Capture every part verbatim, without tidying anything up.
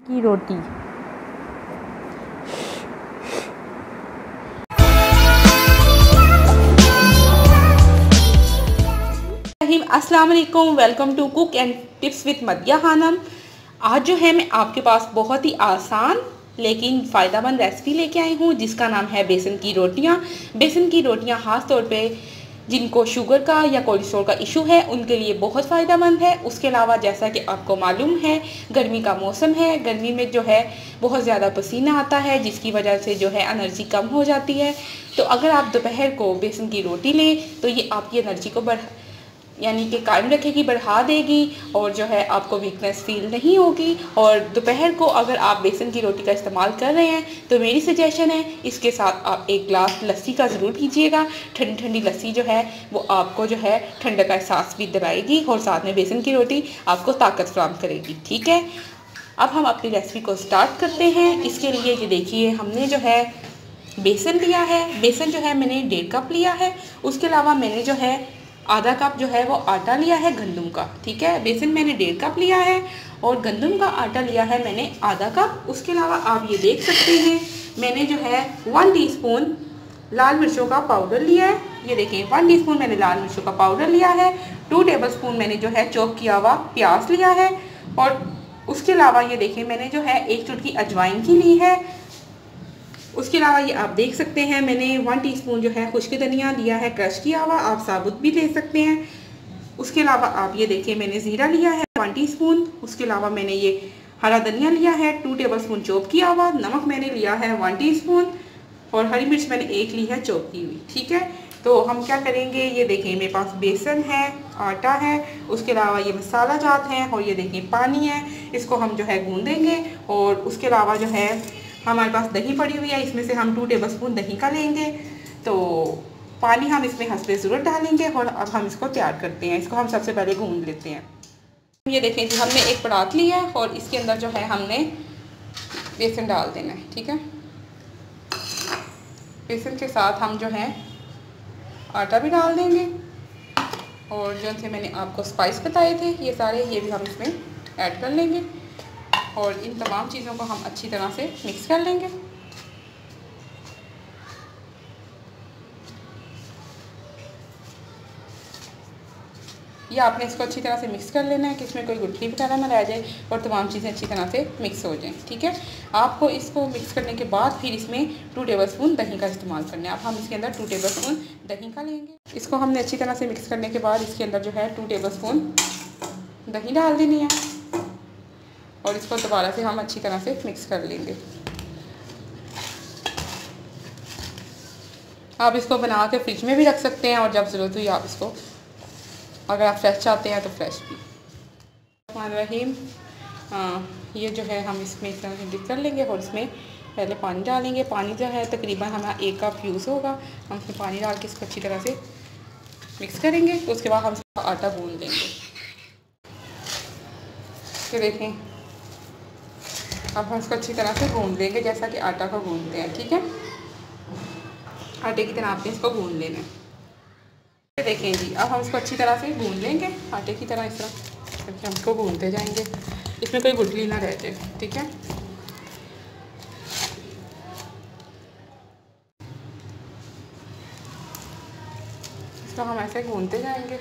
की रोटी। अस्सलाम वालेकुम, welcome to cook and tips with Madiya Khanam. आज जो है मैं आपके पास बहुत ही आसान लेकिन फ़ायदेमंद रेसिपी लेके आई हूँ जिसका नाम है बेसन की रोटियाँ। बेसन की रोटियाँ ख़ास तौर पे जिनको शुगर का या कोलेस्ट्रॉल का इशू है उनके लिए बहुत फ़ायदेमंद है। उसके अलावा जैसा कि आपको मालूम है गर्मी का मौसम है, गर्मी में जो है बहुत ज़्यादा पसीना आता है जिसकी वजह से जो है एनर्जी कम हो जाती है। तो अगर आप दोपहर को बेसन की रोटी लें तो ये आपकी एनर्जी को बढ़ यानी कि कायम रखेगी, बढ़ा देगी और जो है आपको वीकनेस फील नहीं होगी। और दोपहर को अगर आप बेसन की रोटी का इस्तेमाल कर रहे हैं तो मेरी सजेशन है इसके साथ आप एक गिलास लस्सी का ज़रूर पीजिएगा। ठंडी ठंडी लस्सी जो है वो आपको जो है ठंडक का एहसास भी दिलाएगी और साथ में बेसन की रोटी आपको ताकत फराहम करेगी। ठीक है, अब हम अपनी रेसिपी को स्टार्ट करते हैं। इसके लिए ये देखिए हमने जो है बेसन लिया है। बेसन जो है मैंने डेढ़ कप लिया है। उसके अलावा मैंने जो है आधा कप जो है वो आटा लिया है गंदम का। ठीक है, बेसन मैंने डेढ़ कप लिया है और गंदम का आटा लिया है मैंने आधा कप। उसके अलावा आप ये देख सकते हैं मैंने जो है वन टीस्पून लाल मिर्चों का पाउडर लिया है। ये देखें वन टीस्पून मैंने लाल मिर्चों का पाउडर लिया है। टू टेबलस्पून मैंने जो है चॉप किया हुआ प्याज लिया है और उसके अलावा ये देखें मैंने जो है एक चुटकी अजवाइन की ली है। उसके अलावा ये आप देख सकते हैं मैंने वन टीस्पून जो है खुश्क धनिया लिया है क्रश किया हुआ, आप साबुत भी ले सकते हैं। उसके अलावा आप ये देखिए मैंने ज़ीरा लिया है वन टीस्पून। उसके अलावा मैंने ये हरा धनिया लिया है टू टेबलस्पून चॉप किया हुआ। नमक मैंने लिया है वन टीस्पून और हरी मिर्च मैंने एक ली है चॉप की हुई। ठीक है, तो हम क्या करेंगे, ये देखें मेरे पास बेसन है, आटा है, उसके अलावा ये मसाला जात हैं और ये देखें पानी है। इसको हम जो है गूंदेंगे और उसके अलावा जो है हमारे पास दही पड़ी हुई है, इसमें से हम टू टेबलस्पून दही का लेंगे। तो पानी हम इसमें हंसते ज़रूर डालेंगे और अब हम इसको तैयार करते हैं। इसको हम सबसे पहले गूंद लेते हैं। ये देखें जी हमने एक परात लिया है और इसके अंदर जो है हमने बेसन डाल देना है। ठीक है, बेसन के साथ हम जो है आटा भी डाल देंगे और जो से मैंने आपको स्पाइस बताए थे ये सारे ये भी हम इसमें ऐड कर लेंगे और इन तमाम चीज़ों को हम अच्छी तरह से मिक्स कर लेंगे। ये आपने इसको अच्छी तरह से मिक्स कर लेना है कि इसमें कोई गुठली वगैरह ना रह जाए और तमाम चीज़ें अच्छी तरह से मिक्स हो जाएं। ठीक है, आपको इसको मिक्स करने के बाद फिर इसमें टू टेबलस्पून दही का इस्तेमाल करना है। अब हम इसके अंदर टू टेबलस्पून दही का लेंगे। इसको हमने अच्छी तरह से मिक्स करने के बाद इसके अंदर जो है टू टेबलस्पून दही डाल देनी है और इसको दोबारा से हम अच्छी तरह से मिक्स कर लेंगे। आप इसको बना के फ्रिज में भी रख सकते हैं और जब ज़रूरत हुई आप इसको अगर आप फ्रेश चाहते हैं तो फ्रेश भी। रहीम ये जो है हम इसमें इस तरह से डिप कर लेंगे और इसमें पहले पानी डालेंगे। पानी जो है तकरीबन हमारा एक कप यूज़ होगा। हम इसमें पानी डाल के इसको अच्छी तरह से मिक्स करेंगे। तो उसके बाद हम इसका आटा गूंद लेंगे। ये देखें अब हम इसको अच्छी तरह से गूंद लेंगे जैसा कि आटा को गूंदते हैं। ठीक है, आटे की तरह आपने इसको गूंद लेना है। देखें जी अब हम इसको अच्छी तरह से गूंद लेंगे आटे की तरह, इस तरह करके हम इसको गूंदते जाएंगे, इसमें कोई गुठली ना रह जाए। ठीक है, इसको हम ऐसे गूंदते जाएंगे।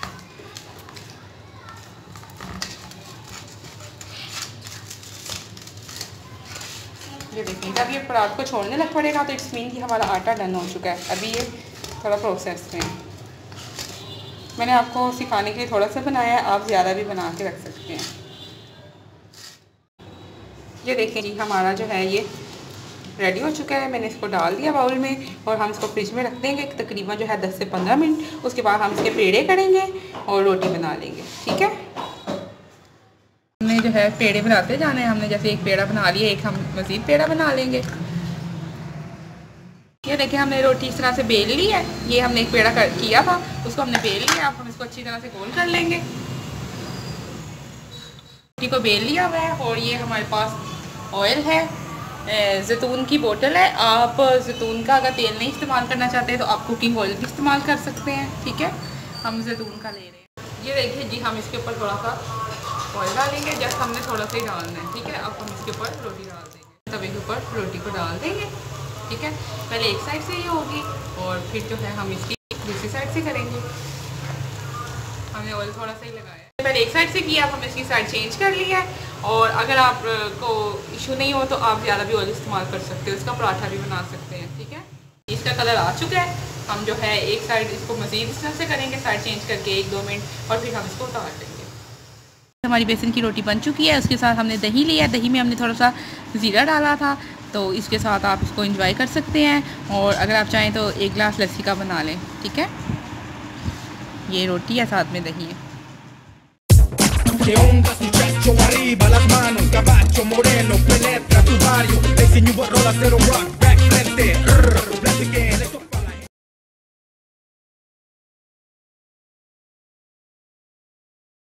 ये देखिए जब ये परात को छोड़ने लग पड़ेगा तो इट्स मीन कि हमारा आटा डन हो चुका है। अभी ये थोड़ा प्रोसेस में है। मैंने आपको सिखाने के लिए थोड़ा सा बनाया है, आप ज़्यादा भी बना के रख सकते हैं। ये देखें जी हमारा जो है ये रेडी हो चुका है। मैंने इसको डाल दिया बाउल में और हम इसको फ्रिज में रख देंगे तकरीबन जो है दस से पंद्रह मिनट। उसके बाद हम इसके पेड़े करेंगे और रोटी बना लेंगे। ठीक है, हमने जो है पेड़े बनाते जाने हैं। हमने जैसे एक पेड़ा बना लिया, एक हम मज़ीद पेड़ा बना लेंगे। ये देखिए हमने रोटी इस तरह से बेल ली है। ये हमने एक पेड़ा कर किया था उसको हमने बेल लिया। अब हम इसको अच्छी तरह से गोल कर लेंगे। रोटी को बेल लिया हुआ है और ये हमारे पास ऑयल है, जैतून की बोतल है। आप जैतून का अगर तेल नहीं इस्तेमाल करना चाहते तो आप कुकिंग ऑयल भी इस्तेमाल कर सकते हैं। ठीक है, हम जैतून का ले रहे हैं। ये देखिए जी हम इसके ऊपर थोड़ा सा ऑयल डालेंगे, जस्ट हमने थोड़ा सा ही डालना है, ठीक है। अब हम इसके ऊपर रोटी डाल देंगे, तवे के ऊपर रोटी को डाल देंगे, ठीक है। पहले एक साइड से ये होगी और फिर जो है हम इसकी दूसरी साइड से करेंगे। हमने ऑयल थोड़ा सा ही लगाया है, पहले एक साइड से किया, अब हमने इसकी साइड चेंज कर लिया है। और अगर आपको इशू नहीं हो तो आप ज़्यादा भी ऑयल इस्तेमाल कर सकते हो, इसका पराठा भी बना सकते हैं, ठीक है। इसका कलर आ चुका है, हम जो है एक साइड इसको मज़ीद इस तरह से करेंगे, साइड चेंज करके एक दो मिनट, और फिर हम इसको उतार देंगे। हमारी बेसन की रोटी बन चुकी है, उसके साथ हमने दही लिया, दही में हमने थोड़ा सा ज़ीरा डाला था, तो इसके साथ आप इसको एंजॉय कर सकते हैं। और अगर आप चाहें तो एक गिलास लस्सी का बना लें, ठीक है। ये रोटी है, साथ में दही है। Que onda su pecho arriba, las manos, caballo moreno, penetra tu barrio, ese new rola cero rock, back frente,